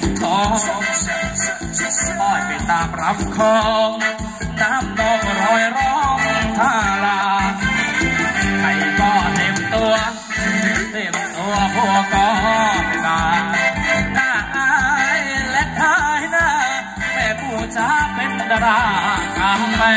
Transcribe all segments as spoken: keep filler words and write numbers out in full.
งทองอ้อยไปตามรำคลองน้ำนองรอยร้องท่าลาใครก็เต็มตัวเต็มตัวพวกก็ไม่มาหน้าอายและทายหน้าแม่ผู้จ้าเป็นดารากาแฟ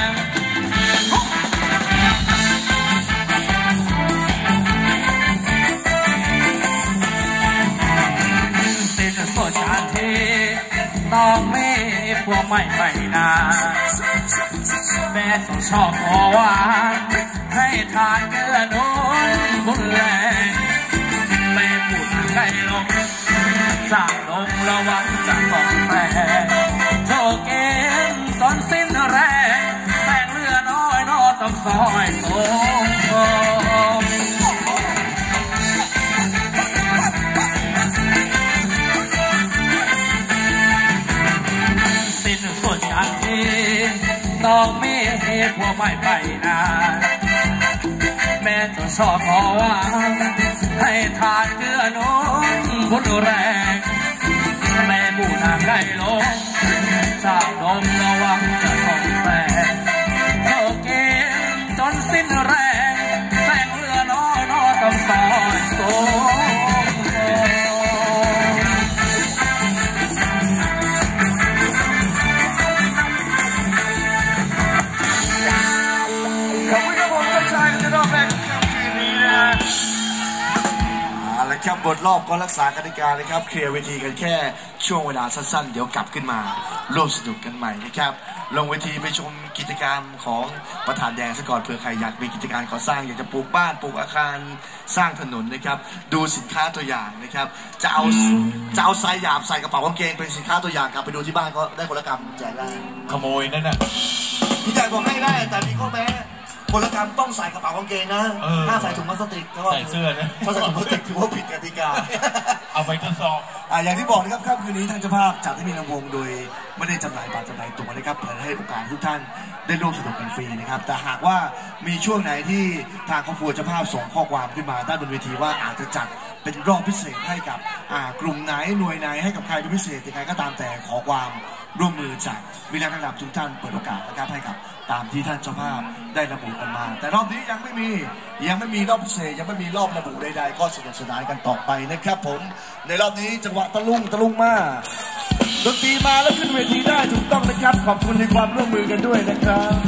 สิ้นสุดชาติต้องไม่พวกไม่ไปนาแม่ต้องชอบขอหวานให้ทานเกลือนุ่นบุญแรงแม่พูดใครลงสร้างลงระวังจะต้องแฝงโชคเอ็นตอนสิ้นแรงแสงเรือน้อยนอต้องซอยโค้งโค้งสิ้นสุดการที่น้องมีเหตุผัวไม่ไปนาแม่จะชอบขอหวานให้ทานเกลือนุ่นบุญแรงแม่บูทางได้ลงสร้างนมระวังจะต้องแฝงโชคเกณฑ์จนสิ้นแรงแสงเรือน้อยน้อยต้องซอยโค้งขอบคุณครับผมท่านชายกันจะรอบแรกของคืนนี้นะเอาละครับบทรอบก็รักษากติกานะครับเคลียร์เวทีกันแค่ช่วงเวลาสั้นๆเดี๋ยวกลับขึ้นมาร่วมสนุกกันใหม่นะครับลงเวทีไปชมกิจกรรมของประธานแดงซะก่อนเผื่อใครอยากมีกิจการก่อสร้างอยากจะปลูกบ้านปลูกอาคารสร้างถนนนะครับดูสินค้าตัวอย่างนะครับจะเอาจะเอาทรายหยาบใส่กระเป๋ากางเกงเป็นสินค้าตัวอย่างกลับไปดูที่บ้านก็ได้คนละกรรมแจกได้ขโมยนั่นน่ะพี่ใหญ่บอกให้ได้แต่มีข้อแม้คนละกรรมต้องใส่กระเป๋ากางเกงนะถ้าใส่ถุงพลาสติกก็ใส่เสื้อนะถ้าใส่ถุงพลาสติกถือว่าผิดกติกาเอาไปทดสอบอ่าอย่างที่บอกนะครับค่ำคืนนี้ทางเจ้าภาพจัดให้มีลำวงโดยไม่ได้จำหน่ายบัตรจำหน่ายตั๋วนะครับเพื่อให้โอกาสทุกท่านได้ร่วมสนุกกันฟรีนะครับแต่หากว่ามีช่วงไหนที่ทางครอบครัวเจ้าภาพส่งข้อความขึ้นมาด้านบนเวทีว่าอาจจะจัดเป็นรอบพิเศษให้กับกลุ่มไหนหน่วยไหนให้กับใครเป็นพิเศษยังไงก็ตามแต่ขอความร่วมมือจากวิทยาระดับทุกท่านเปิดโอกาสนะครับให้กับตามที่ท่านเจ้าภาพได้ระบุกันมาแต่รอบนี้ยังไม่มียังไม่มีรอบพิเศษยังไม่มีรอบระบุใดๆก็สนุกสนานกันต่อไปนะครับผมในรอบนี้จังหวะตะลุงตะลุงมาดนตรีมาแล้วขึ้นเวทีได้ถูกต้องนะครับขอบคุณในความร่วมมือกันด้วยนะครับ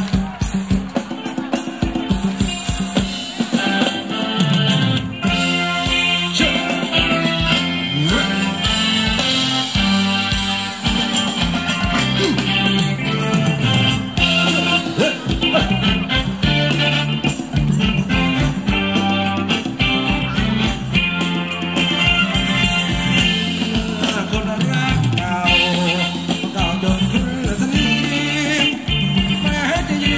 จะยื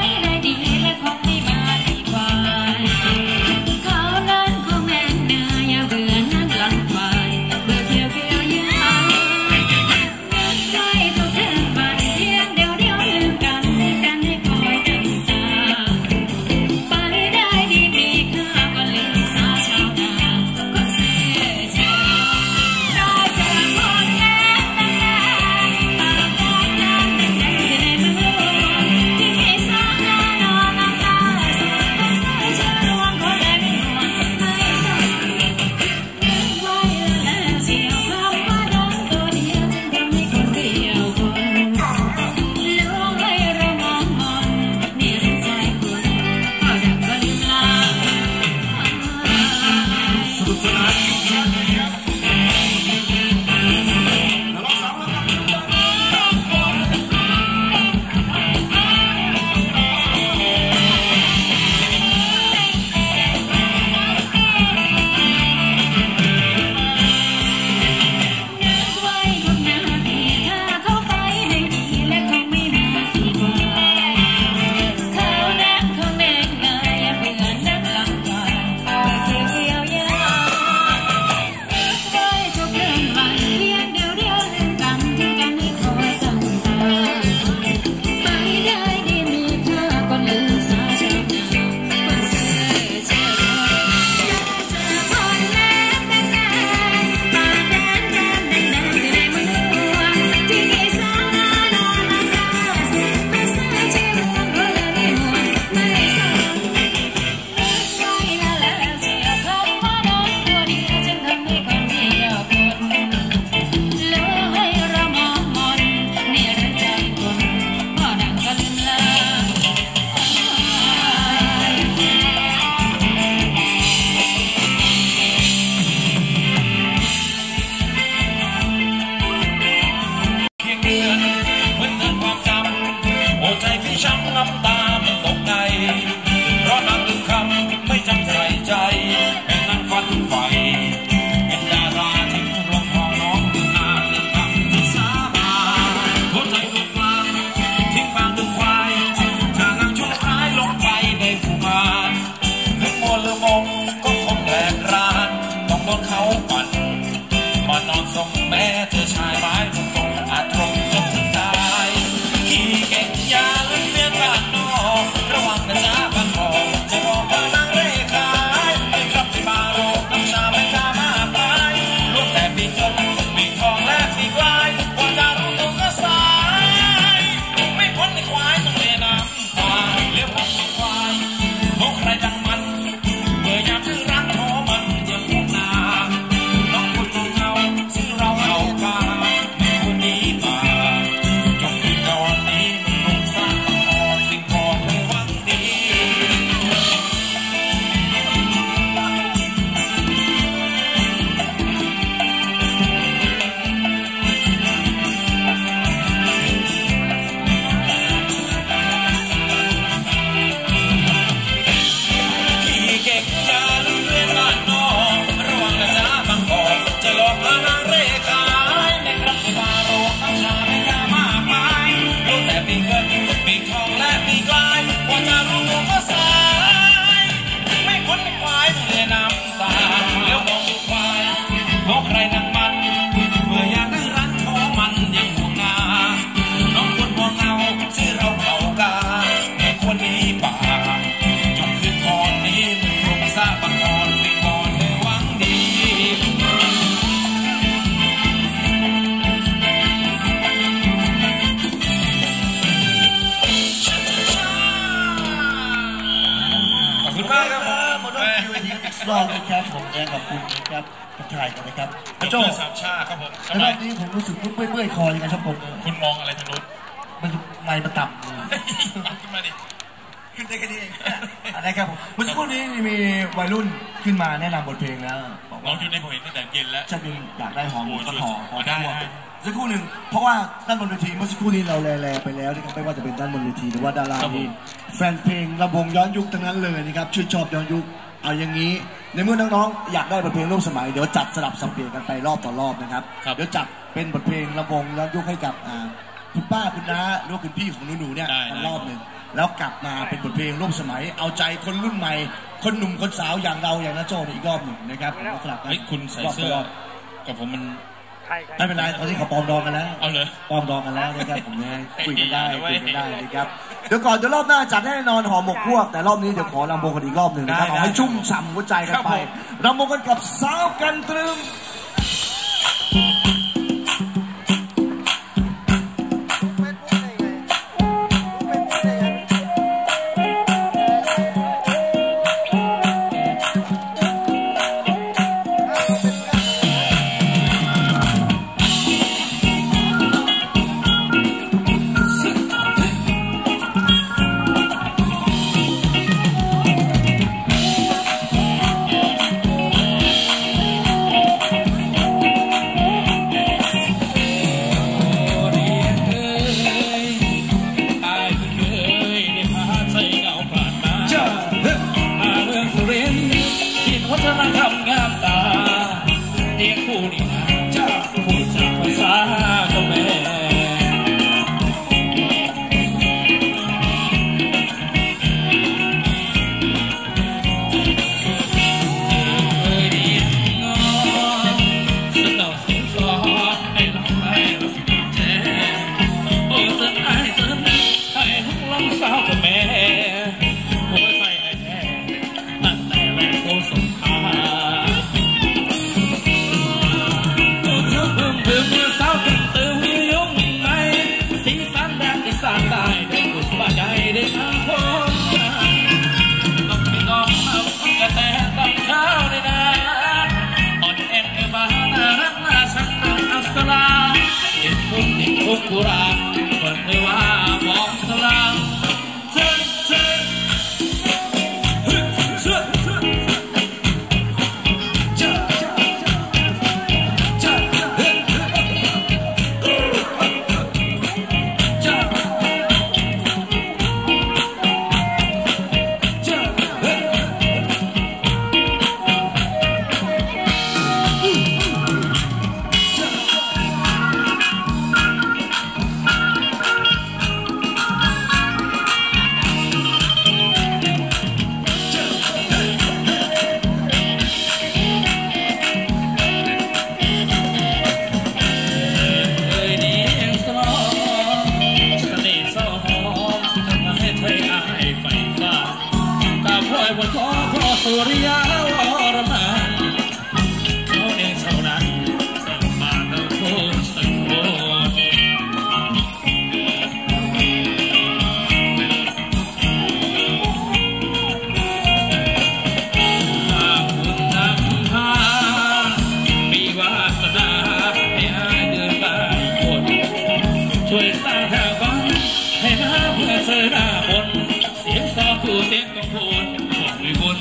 รอบเลยครับผมแอนขอบคุณนะครับทักทายกันนะครับโจ้สามชาครับผมในรอบนี้ผมรู้สึกเมื่อยๆคอยังไงครับผมคุณมองอะไรทางนู้นมันไม่มาต่ำขึ้นมาดิขึ้นได้แค่นี้เองอะไรครับผมเมื่อสักครู่นี้มีวัยรุ่นขึ้นมาแนะนำบทเพลงแล้วน้องอยู่ในผมเห็นตั้งแต่เย็นแล้วจะเป็นอยากได้หอมก็หอมได้สักครู่หนึ่งเพราะว่าด้านบนเวทีเมื่อสักครู่นี้เราแลๆไปแล้วนะครับไม่ว่าจะเป็นด้านบนเวทีหรือว่าดาราที่แฟนเพลงระบงย้อนยุคทั้งนั้นเลยนะครับชื่นชอบย้อนยุคเอาอย่างนี้ในเมื่อน้องๆอยากได้บทเพลงร่วมสมัยเดี๋ยวจัดสลับสับเปลี่ยนกันไปรอบต่อรอบนะครับเดี๋ยวจัดเป็นบทเพลงระบงย้อนยุคให้กับคุณป้าคุณน้าหรือคุณพี่ของหนูๆเนี่ยรอบหนึ่งแล้วกลับมาเป็นบทเพลงร่วมสมัยเอาใจคนรุ่นใหม่คนหนุ่มคนสาวอย่างเราอย่างน้าโจ้อีกรอบหนึ่งนะครับสลับกันคุณใส่เสื้อกับผมมันไม่เป็นไรตอนนี้เขาปลอมดองกันแล้วเอาเลยปลอมดองกันแล้วนะครับผมเนี่ยคุยกันได้คุยกันได้นะครับเดี๋ยวก่อนเดี๋ยวรอบหน้าจัดให้นอนหอมหมกพวกแต่รอบนี้เดี๋ยวขอรำวงกันอีกรอบหนึ่งนะครับเอาให้ชุ่มฉ่ำหัวใจกันไปรำวงกันกับสาวกันตรึมกุราเปิดไม่ว่ามองสลางเชิญเชิญเชิญเชิญเชิญเชิญเชิญสุริยาวรมันเขาเองเท่านั้นสัมมาณโคสังโฆหากคุณนำพามีวาสนาให้หายเดินไปคนช่วยสร้างทางบ้านให้มาเพื่อเธอหน้าบนเสียงซอคู่เสียงกระโปงบอกไม่บน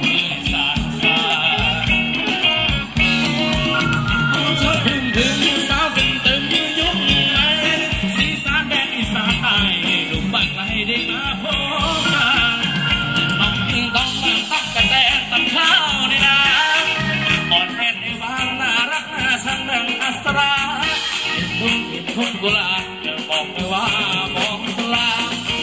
ได้มาพบกันน้องยิ่งต้องมาตักกระแตตักข้าวในน้ำอ่อนแอนในบ้านน่ารักน่าชังดังอัศราเห็นทุ่งเห็นทุ่งกุหลาบจะบอกไปว่ามองสลา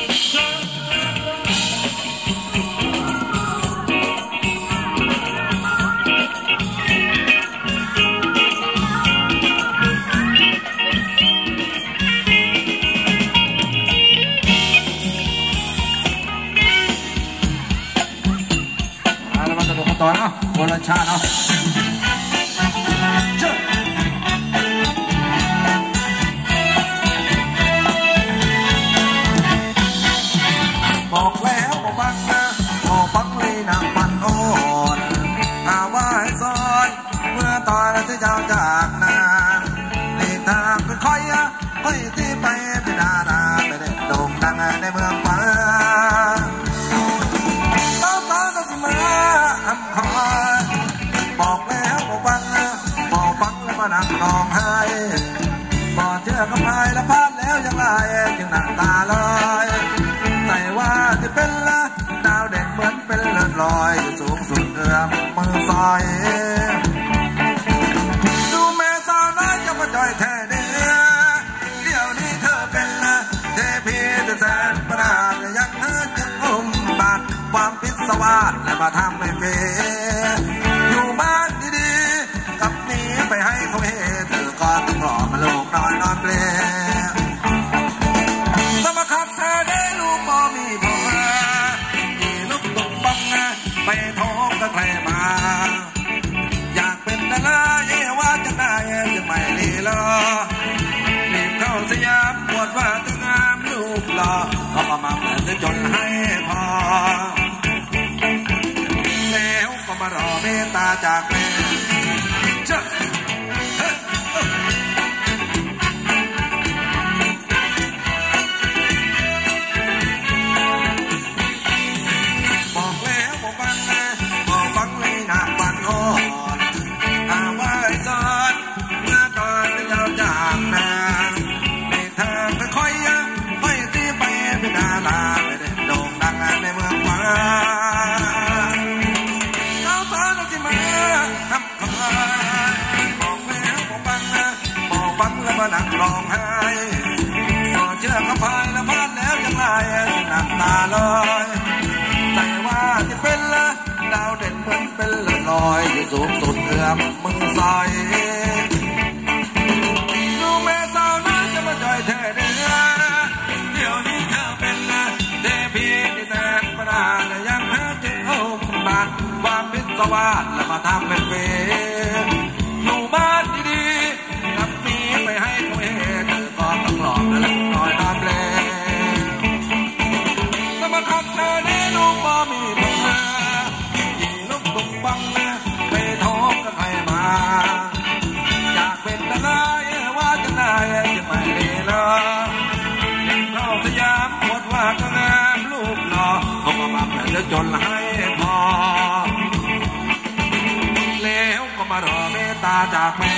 ต่อเนาะคนละชาเนาะบอกแล้วบอกบังนะบอกบังเลยนะมันอ่อนนั่งร้องไห้พอเจอกับพายและพลาดแล้วยังไงจึงหนักตาลอยใส่ว่าที่เป็นละดาวเด่นเหมือนเป็นเลือดลอยสูงสุดเอื้อมมือซอยดูแม่สาวน้อยจะมาจ่อยแท้เนื้อเดี๋ยวนี้เธอเป็นละเทพีจะแสนประหลาดยังเธอจึงอุ้มบาดความพิศวาสและมาทำให้เฟอยู่บ้านดีๆกับหนีไปให้เขาเห็นเธอก็ต้องรอมาลูกนอนนอนเปลสมคับเธอได้ลูกบ่มีพออีลูกตกบังไปท้องกับใครมาอยากเป็นดาราเย่ว่าจะได้จะไม่ลีลอรีบเข้าสยามปวดว่าจะงามลูกหล่อเขามามาเพื่อจนให้พอแล้วก็มารอเมตตาจากแม่บอกแล้วบอกฟังนะบอกฟังเลยนะวันอ่อนอาว่าไอ้ซอนเมื่อตอนจะยาวจากนาไม่ทางค่อยๆค่อยตีไปเป็นดาราไม่ได้โด่งดังในเมืองฟ้าเอาตอนที่มาทำคอยบอกแล้วบอกฟังนะบอกฟังแล้วมานั่งร้องไห้พอเจอกับพายแล้วพลาดแล้วยังไงหนักตาลอยใจว่าที่เป็นละดาวเด่นเหมือนเป็นเลือดลอยอยู่สูงสุดเอื้อมมือซอยดูแม่สาวน้อยจะมาจ่อยแท้เนื้อเดี๋ยวนี้เธอเป็นละเทพีที่แสนประหลาดและยังเธอจึงอุ้มบาดความพิศวาสและมาทำเป็นเฟอยู่บ้านดีๆกับหนีไปให้เขาเห็นเธอก็ต้องหลอกและนอนนอนเปลสมคับเธอได้ลูกบ่มีพออีลูกตุกบังไปท้องกับใครมาอยากเป็นดาราว่าจะได้จะไม่ได้ละเข้าสยามปวดว่าก็งามลูกหล่อเขามาบังจะจนให้พอแล้วก็มารอเมตตาจากแม่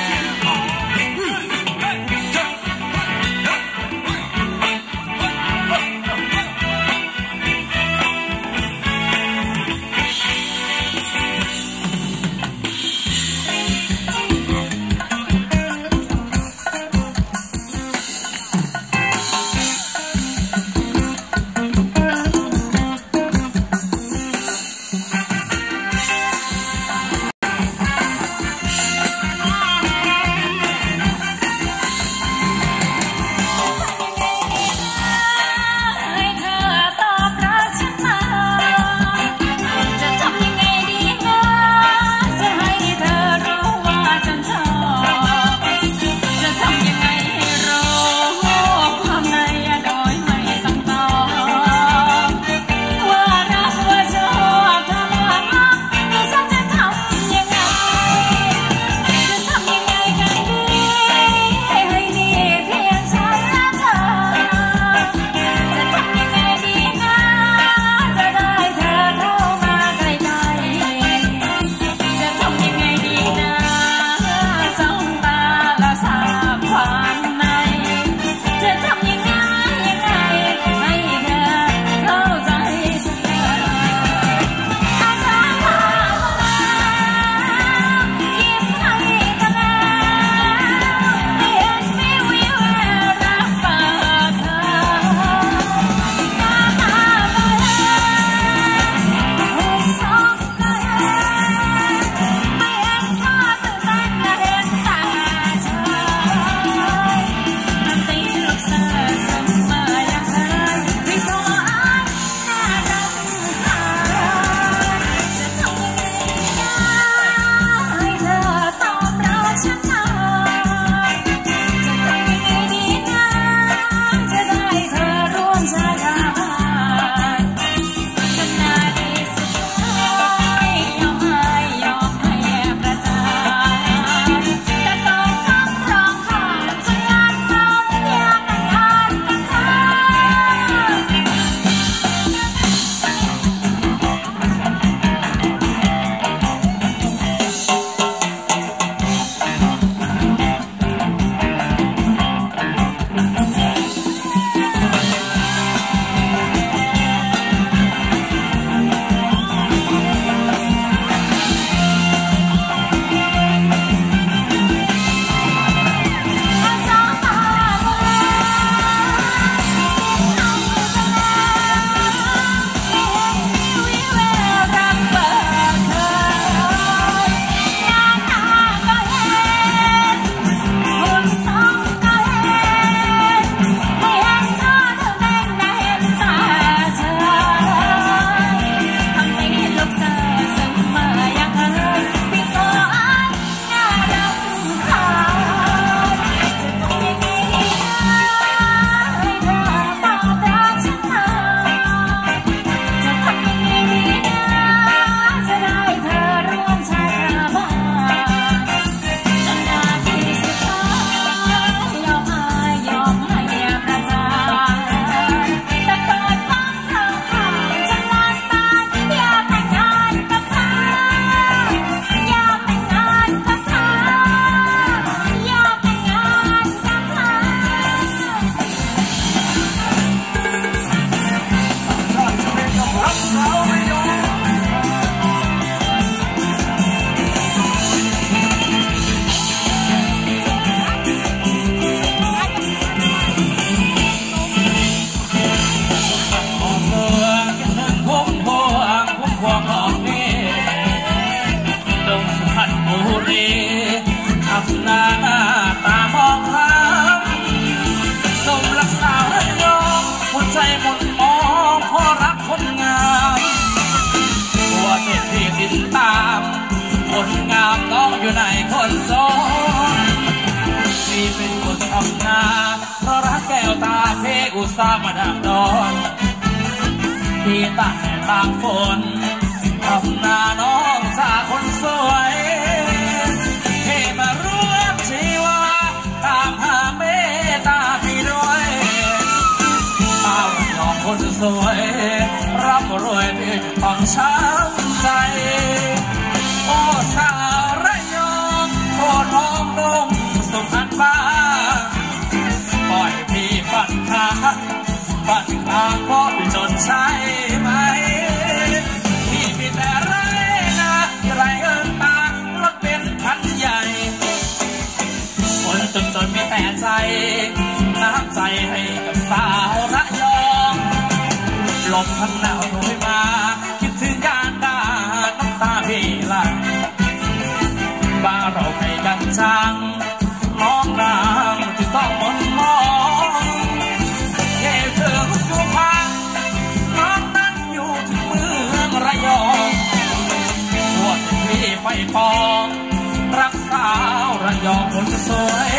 สาวมาดักดอนที่ต่างแห่ต่างฝนทำหน้าน้องสาคนสวยให้มาร่วมชีวาตามหาเมตตาพี่ด้วยสาวระยองคนสวยร่ำรวยที่ต้องช้ำใจโอ้สาวระยองโคตรหอมนุ่มสุพรรณบ้านปล่อยพี่ฝันค้างฝันค้างเพราะพี่จนใช่ไหมพี่มีแต่ไรนะไรเอิญตารถเป็นคันใหญ่คนจนจนมีแต่ใจน้ำใจให้กับสาวระยองลมพัดหนาวโดยมาคิดถึงการด่าน้ำตาพี่หลั่งบ้านเราให้กันจังน้องนางที่ต้องมนมองเย่ถึงสุพรรณน้องนั้นอยู่ที่เมืองระยองปวดที่ไปปองรักสาวระยองคนสวย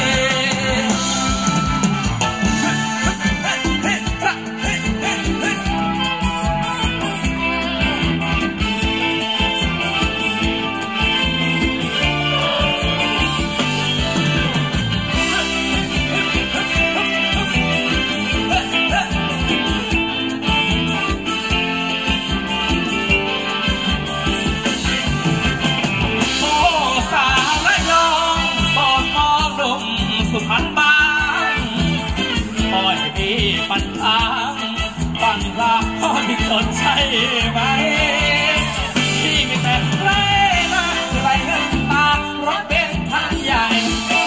ปันทางปันลาพ่อที่สนใช่ไหมพี่มีแต่ไรนะไรเงินตารถเป็นทางใหญ่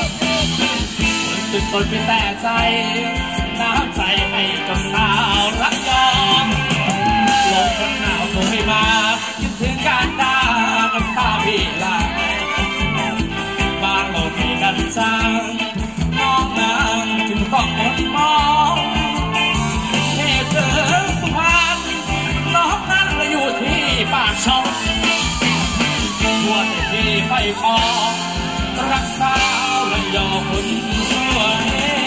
จุดต้นมีแต่ใจน้ำใจให้กับสาวรักยองลมพัดหนาวโผล่มาคิดถึงการด่ากับตาพี่ละบ้านเราให้กันจังน้องนางจึงต้องอดมองเจอสุพรรณน้องนั้นอยู่ที่ปากช่องหัวที่ไฟฟองรักสาวระยองคนสวย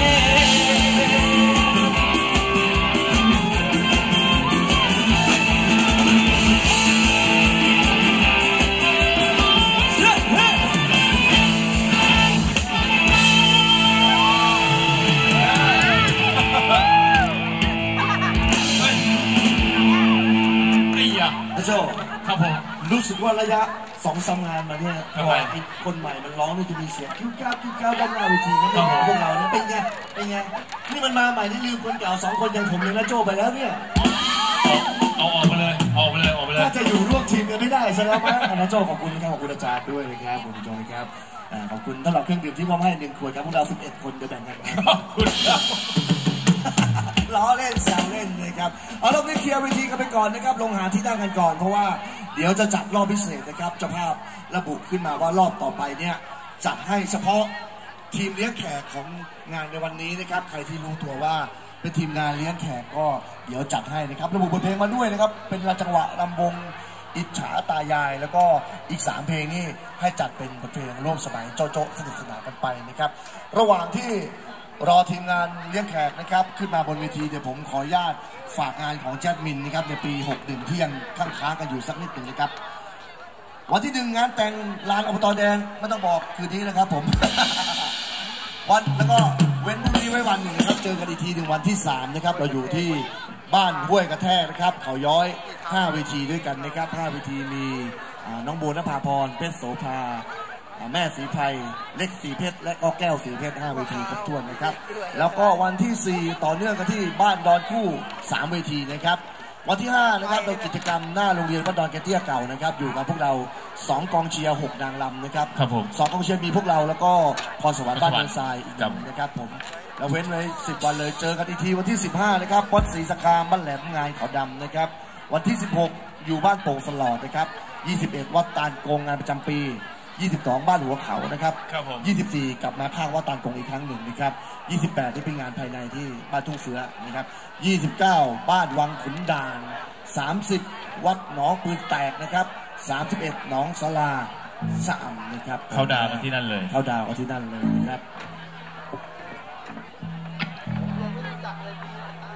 โจครับผมรู้สึกว่าระยะสองสามงานมาเนี่ยทำไมไอ้คนใหม่มันร้องนี่จะมีเสียงกิ้วก้าวกิ้วก้าวด้านหน้าเวทีนะเป็นของพวกเราเนี่ยเป็นไงเป็นไงนี่มันมาใหม่ที่ลืมคนเก่าสองคนยังผมยังนะโจไปแล้วเนี่ยเอาออกไปเลยออกไปเลยออกไปเลยถ้าจะอยู่ร่วมทีมกันไม่ได้ซะแล้วมั้งนะโจขอบคุณนะครับขอบคุณอาจารย์ด้วยนะครับขอบคุณโจนะครับขอบคุณสำหรับเครื่องดื่มที่มอบให้หนึ่งขวดครับพวกเราสิบเอ็ดคนจะแบ่งกันขอบคุณครับล้อเล่นแซวเล่นนะครับเอารอบนี้เคลียร์เวทีกันไปก่อนนะครับลงหาที่นั่งกันก่อนเพราะว่าเดี๋ยวจะจัดรอบพิเศษนะครับเจ้าภาพระบุขึ้นมาว่ารอบต่อไปเนี่ยจัดให้เฉพาะทีมเลี้ยงแขกของงานในวันนี้นะครับใครที่รู้ตัวว่าเป็นทีมงานเลี้ยงแขกก็เดี๋ยวจัดให้นะครับระบุบทเพลงมาด้วยนะครับเป็นจังหวะรำวงอิจฉาตายายแล้วก็อีกสามเพลงนี่ให้จัดเป็นบทเพลงร่วมสมัยโจ๊ะโจ๊ะสนุกสนานกันไปนะครับระหว่างที่รอทีมงานเลี้ยงแขกนะครับขึ้นมาบนเวทีเดี๋ยวผมขออนุญาตฝากงานของแจ๊ดมินนะครับในปีหกสิบที่ยังค้างค้างกันอยู่สักนิดหนึ่งนะครับวันที่หนึ่งงานแต่งลานอบตแดงไม่ต้องบอกคืนนี้นะครับผม วันแล้วก็เว้นพรุ่งนี้ไว้วันหนึ่งนะครับเจอกันอีกทีหนึ่งวันที่สามนะครับเราอยู่ที่บ้านห้วยกระแทกนะครับเขาย้อยห้าเวทีด้วยกันนะครับห้าเวทีมีน้องโบนภาพรเพชรโสภาแม่สีไพรเล็กสีเพชรและก็แก้วสีเพชรห้าเวทีครบถ้วนนะครับแล้วก็วันที่สี่ต่อเนื่องกันที่บ้านดอนคู่สามเวทีนะครับวันที่ห้านะครับเป็นกิจกรรมหน้าโรงเรียนบ้านดอนแกเตี้ยเก่านะครับอยู่กับพวกเราสองกองเชียร์หกนางรำนะครับครับผมสองกองเชียร์มีพวกเราแล้วก็พรสวรรค์บ้านเมืองทรายอีกนะครับผมเราเว้นไว้สิบวันเลยเจอกันอีกทีวันที่สิบห้านะครับวัดศรีสะคามบ้านแหลมงานเขาดำนะครับวันที่สิบหกอยู่บ้านโป่งสลอดนะครับยี่สิบเอ็ดวัดตาลโกงงานประจำปียี่สิบสองบ้านหัวเขานะครับครับผมยี่สิบสี่กลับมาข้างวัดตาลโกงอีกครั้งหนึ่งนะครับยี่สิบแปดที่เป็นงานภายในที่บ้านทุ่งเสือนะครับยี่สิบเก้าบ้านวังขุนด่านสามสิบวัดหนองปืนแตกนะครับสามสิบเอ็ดหนองสลาสามนะครับเขาดาวกันที่นั่นเลยเขาดาวกันที่นั่นเลยนะครับ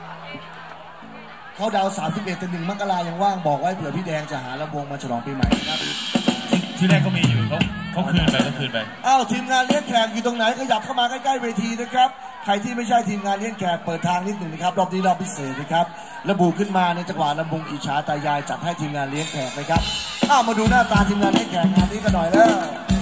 เขาดาวสามสิบเอ็ดแต่หนึ่งมกรายังว่างบอกไว้เผื่อพี่แดงจะหาลำวงมาฉลองปีใหม่นะครับที่แรกก็มีอยู่เขาเขาคืนไปเขาคืนไปอ้าวทีมงานเลี้ยงแขกอยู่ตรงไหนขยับเข้ามาใกล้ๆเวทีนะครับใครที่ไม่ใช่ทีมงานเลี้ยงแขกเปิดทางนิดหนึ่งนะครับรอบนี้รอบพิเศษนะครับระบุขึ้นมาในจังหวะลำวงอิจฉาตายายจัดให้ทีมงานเลี้ยงแขกนะครับอ้าวมาดูหน้าตาทีมงานเลี้ยงแขกงานนี้กันหน่อยแล้ว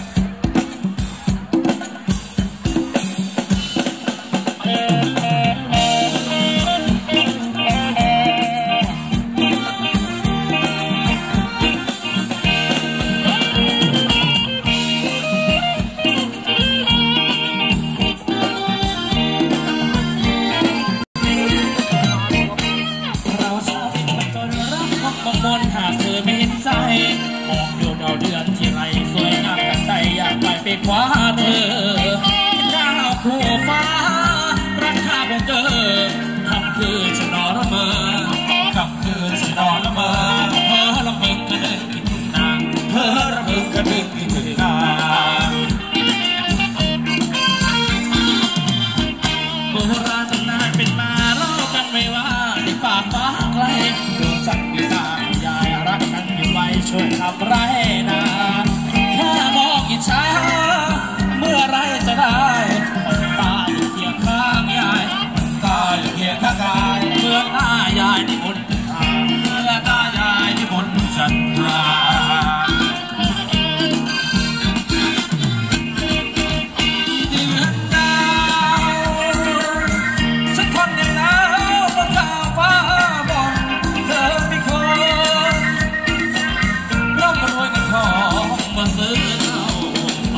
หากเธอไม่เห็นใจมองดูดาวเดือนที่ไรสวยงามกันใจอยากไปไปคว้าเธอดาวคู่ฟ้ารักข้าของเธอคำคืนฉันนอนละเมอคำคืนฉันนอนละเมอเธอละเมอกระดึกกินนางเธอละเมอกระดึกกินนางโบราณตำนานเป็นมาเล่ากันไม่ว่าในป่าฟ้าไกลดวงจันทร์มีตารักกันอยู่ไว้ช่วยขับไร้นาแค่มองอิจฉาเมื่อไรจะได้คนตาอยู่เคียงข้างยายคนตาอยู่เคียงข้างกายเมื่อหน้ายายที่บนจันทราเมื่อหน้ายายที่บนจันทราเดือนดาวสักคนอย่างหนาวบนท้าฟ้าบนเธอไม่เคยมาซื้อเอาไป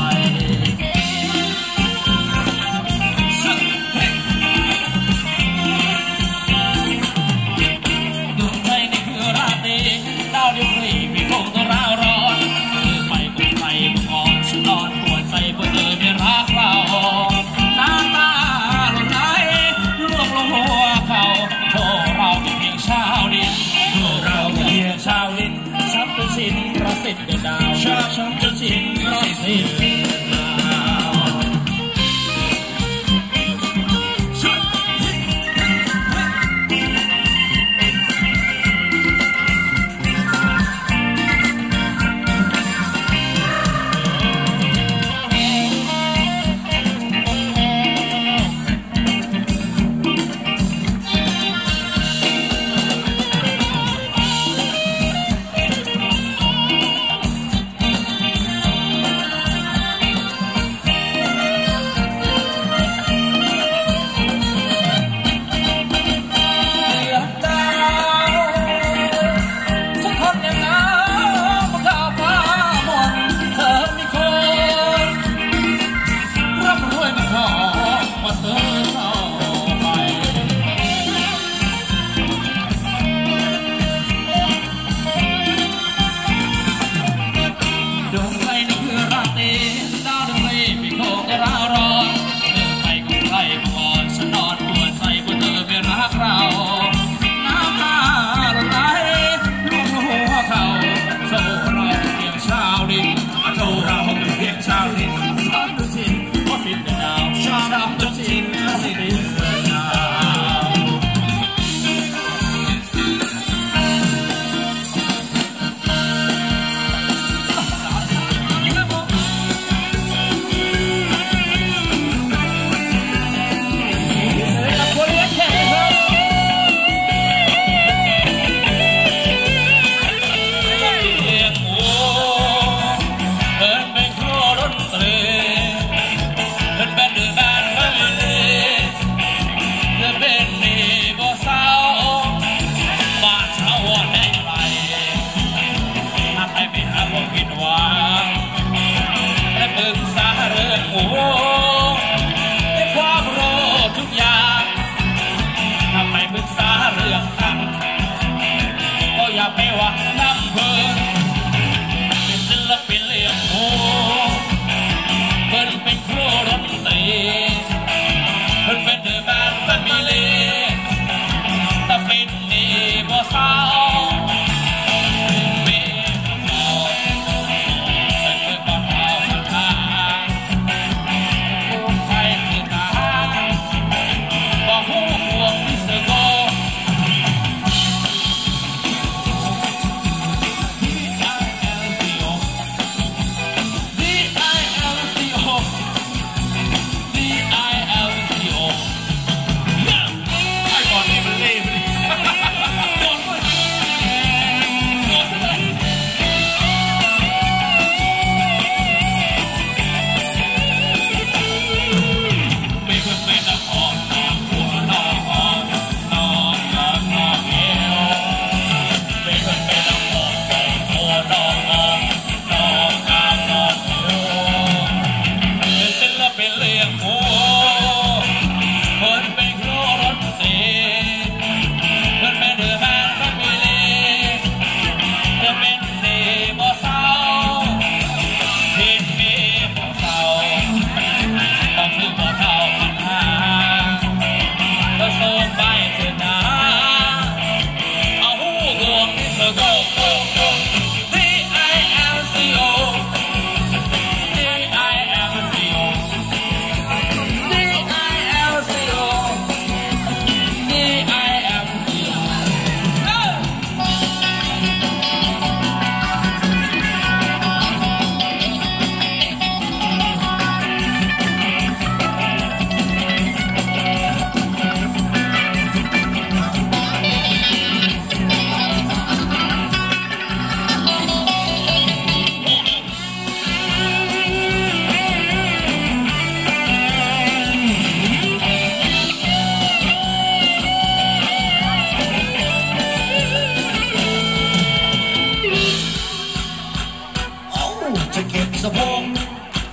ดวงใจนี่คือราตรีดาวเดียวรีไม่คงต้องร้าวร้อนเธอไปกับใครบางอ่อนฉันนอนปวดใจเมื่อเธอไม่รักเราน้ำตาหล่นไหลล่วงลงหัวเขาโทษเราเป็นเพียงชาวดินโทษเราเป็นเพียงชาวดินช้ำจนสิ้นประสิทธิ์เดินดาวช้ำจนสิ้นประสิทธิ์ดาว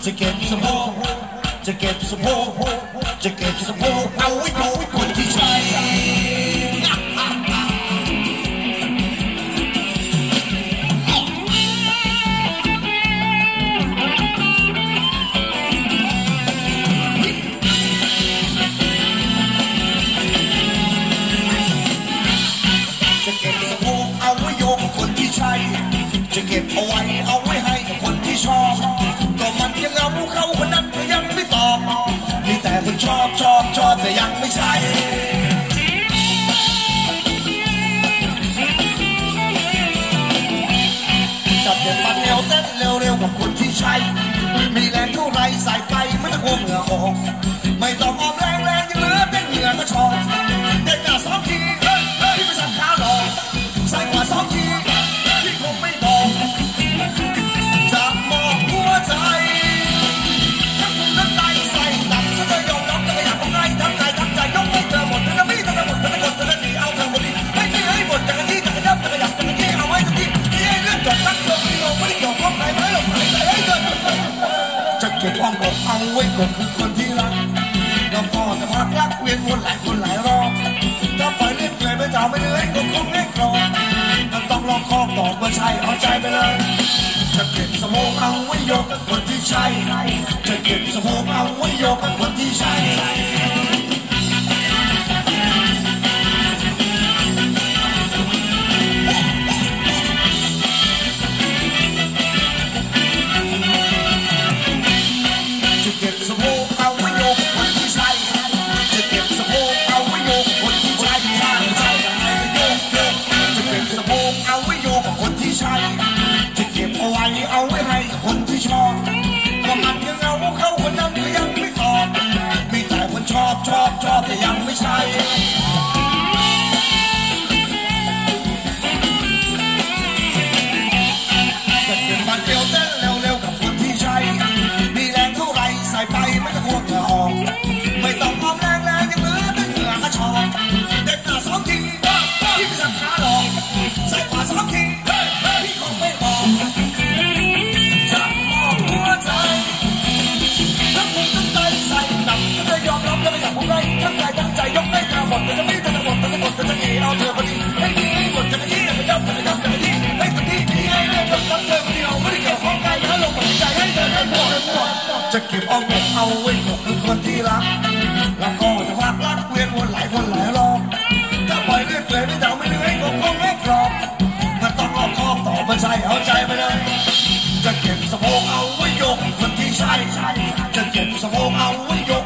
จะเก็บสะโพกจะเก็บสะโพกจะเก็บสะโพกเอาไว้ดูคนที่ใช่จะเก็บสะโพกเอาไว้โยกคนที่ใช่จะเก็บเอาไว้เอาไว้ให้กับคนที่ชอบก็มันยังเอาเขาคนนั้นก็ยังไม่ตอบมีแต่คนชอบชอบชอบแต่ยังไม่ใช่จับเด็กมันเร็วเต้นเร็วๆกับคนที่ใช่มีแรงเท่าไรใส่ไปไม่ต้องกลัวเหงื่อออกไม่ต้องออมแรงแรงยังเหลือเป็นเหงื่อก็ชอบเด็กหน้าสองทีที่ไม่สั่นขาหรอกใส่กว่าสองทีที่คงไม่บอกจะมองหัวใจถ้าคุณนั้นใจใส่หนักก็จะยอมรับจะไม่อยากเอาไงทั้งใจทั้งใจยกให้เธอหมดเธอจะไม่เธอจะหมดเธอจะกดเธอจะหนีเอาเธอหมดที่ให้ที่ให้หมดจากที่จากยับจากยับจากที่เอาไว้จากที่ที่ให้เลือดจดตั้งตัวที่เราไม่ได้เกี่ยวข้องใครไม่หรอกใครใจให้เธอจะเก็บอ้อมอกเอาไว้ก่อนคือคนที่รักแล้วก็จะพักรักเวียนวนหลายคนหลายรอบถ้าปล่อยเล่นเกยไปต่อไม่เหนื่อยก็คงไม่กรอบมันต้องลองคอกตอบว่าใช่เอาใจไปเลยจะเก็บสมองเอาไว้โยกกับคนที่ใช่จะเก็บสมองเอาไว้โยกกับคนที่ใช่จะเก็บสมองเอาไว้โยกกับคนที่ใช่จะเก็บสมองเอาไว้โยกกับคนที่ใช่ใช่ใช่โยกโยกจะเก็บสมองเอาไว้โยกกับคนที่ใช่จะเก็บเอาไว้เอาไว้ให้คนที่ชอบก็มันยังเอาเขาคนนั้นก็ยังไม่ตอบมีแต่คนชอบชอบชอบแต่ยังไม่ใช่จะเก็บมันเดียวเต้นเร็วๆกับคนที่ใช่มีแรงเท่าไรใส่ไปไม่ต้องห่วงเหงื่อออกไม่ต้องออมแรงแรงยังเหลือแต่เหงื่อกระชอกเด็กหน้าสองทีที่ไม่สั่งขาหรอกใส่ขวาสองทีพี่คงไม่บอกจะมองหัวใจถ้าคุณตั้งใจใส่หนักก็จะยอมรับจะไม่อยากพูดไรทั้งใจทั้งใจยกให้เธอหมดแต่จะไม่เธอจะหมดแต่จะหมดแต่จะหนีเอาเธอคนนี้ให้ดีให้หมดจะกระยิ่งจะกระยับจะกระยับจะกระยิ่งให้ตัวที่ดีให้เรื่องจบรักเธอคนเดียวไม่ได้เกี่ยวข้องใครแล้วลงตัดใจให้เธอได้หมดหมดจะเก็บเอาเก็บเอาไว้กับคนที่รักแล้วก็จะพักรักเวียนวนหลายคนหลายรอบถ้าปล่อยเรื่อยเปื่อยไม่เดาไม่เหนื่อยก็คงไม่กรอบมันต้องรอบคอบต่อมาใช่เอาใจไปเลยจะเก็บสะโพกเอาไว้โยกคนที่ใช่จะเก็บสะโพกเอาไว้โยก